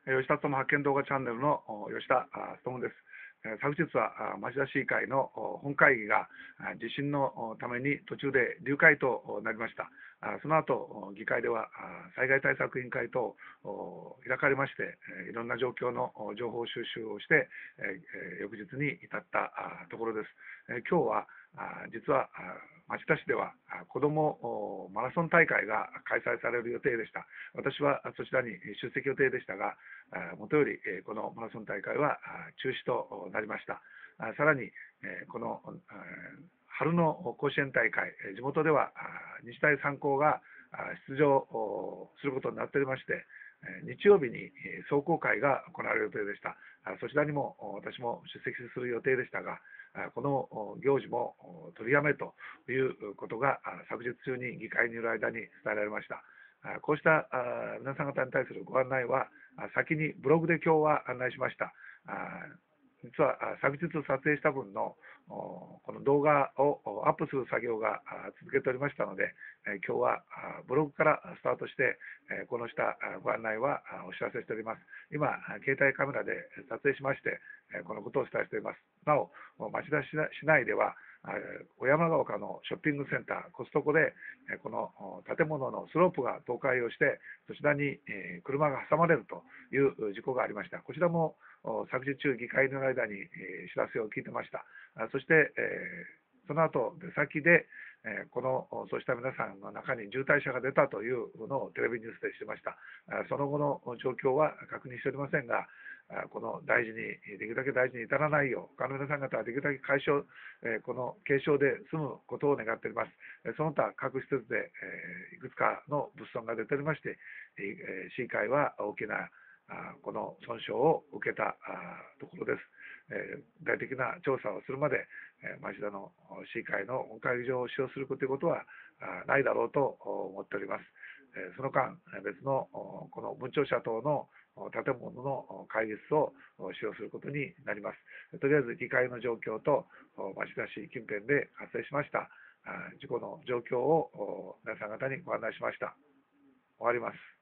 吉田友発見動画チャンネルの吉田友です。昨日は町田市議会の本会議が地震のために途中で流会となりました。その後、議会では災害対策委員会等開かれまして、いろんな状況の情報収集をして、翌日に至ったところです。今日は実は町田市では子どもマラソン大会が開催される予定でした。私はそちらに出席予定でしたが、もとよりこのマラソン大会は中止となりました。さらにこの春の甲子園大会、地元では日大三高が出場することになっておりまして、日曜日に壮行会が行われる予定でした。そちらにも私も出席する予定でしたが、この行事も取りやめということが昨日中に議会にいる間に伝えられました。こうした皆さん方に対するご案内は先にブログで今日は案内しました。実は昨日撮影した分のこの動画をアップする作業が続けておりましたので、今日はブログからスタートしてこの下ご案内はお知らせしております。今携帯カメラで撮影しましてこのことをお伝えしております。なお町田市内では小山ヶ丘のショッピングセンターコストコでこの建物のスロープが倒壊をしてそちらに車が挟まれるという事故がありました。こちらも昨日中議会の間に知らせを聞いてました。そしてその後出先でそうした皆さんの中に重体者が出たというのをテレビニュースでしてました。その後の状況は確認しておりませんが、この大事にできるだけ大事に至らないよう他の皆さん方はできるだけこの軽傷で済むことを願っております。その他各施設でいくつかの物損が出ておりまして、市議会は大きなこの損傷を受けたところです。具体的な調査をするまで町田の市議会の本会議場を使用するということはないだろうと思っております。その間別のこの文庁舎等の建物の会議室を使用することになります。とりあえず議会の状況と町田市近辺で発生しました事故の状況を皆さん方にご案内しました。終わります。